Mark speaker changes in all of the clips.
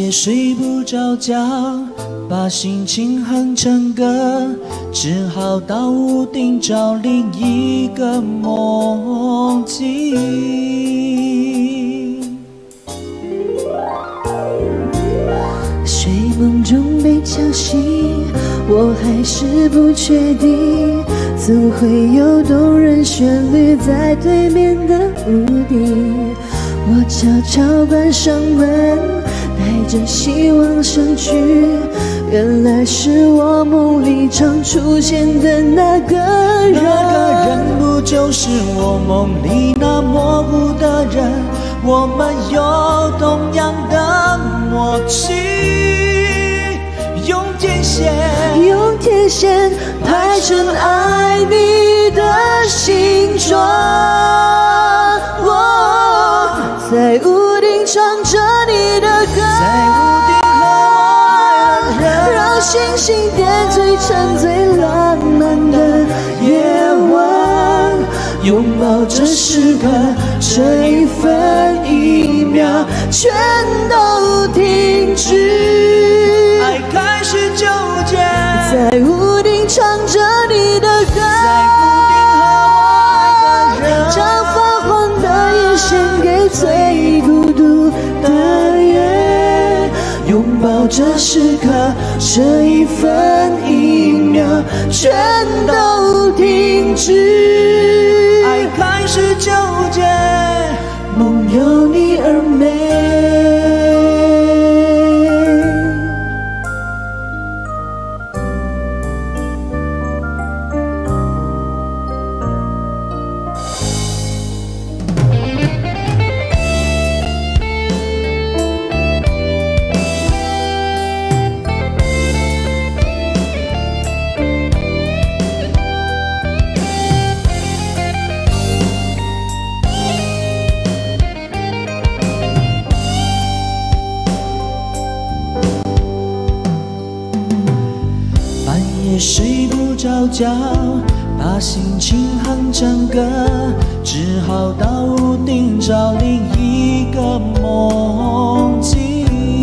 Speaker 1: 夜睡不着觉，把心情哼成歌，只好到屋顶找另一个梦境。
Speaker 2: 睡梦中被敲醒，我还是不确定，总会有动人旋律在对面的屋顶。我悄悄关上门，带着希望上去，原来是我梦里常出现的那个人。
Speaker 1: 那个人不就是我梦里那模糊的人？我们有同样的默契，用天线
Speaker 2: 排成爱你的形状。在屋顶唱着你的歌，
Speaker 1: 在屋顶和我爱人，
Speaker 2: 让星星点缀成最浪漫的夜晚。拥抱这时刻，这一分一秒全都停止。
Speaker 1: 爱开始纠结，
Speaker 2: 在屋顶唱着你的歌，
Speaker 1: 在屋顶和我爱的人，
Speaker 2: 将发黄的夜献给最孤独的夜。拥抱这时刻，这一分一秒全都停止。
Speaker 1: 爱开始纠结，
Speaker 2: 梦有你而美。
Speaker 1: 睡不着觉，把心情哼成歌，只好到屋顶找另一个梦境。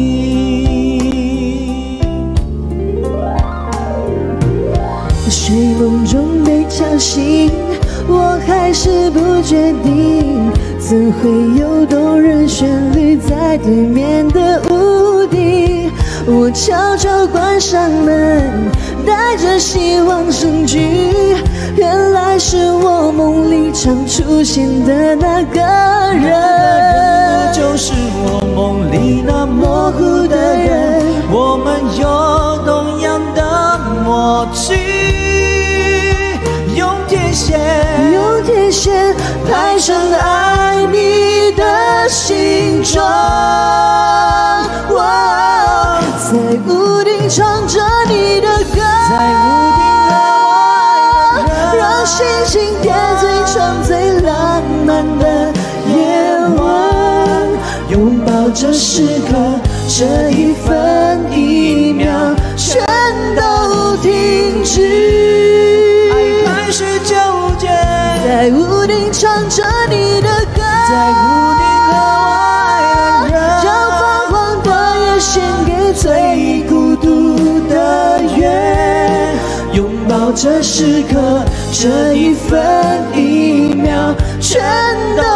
Speaker 2: 睡梦中被敲醒，我还是不决定，怎会有动人旋律在对面的屋顶？我悄悄关上门，带着希望上去，原来是我梦里常出现的那个人。
Speaker 1: 那个人不就是我梦里那模糊的人？我们有同样的默契，用天线
Speaker 2: 排成爱你的形状。在屋顶唱着你的歌，
Speaker 1: 在屋顶和我爱的人，
Speaker 2: 让星星点缀成最浪漫的夜晚。拥抱这时刻，这一分一秒全都停止。
Speaker 1: 爱开始纠结，
Speaker 2: 在屋顶唱着你的歌，
Speaker 1: 在屋顶和我爱的人，
Speaker 2: 将发黄的夜献给最孤独的夜。拥抱这时刻，这一分一秒全都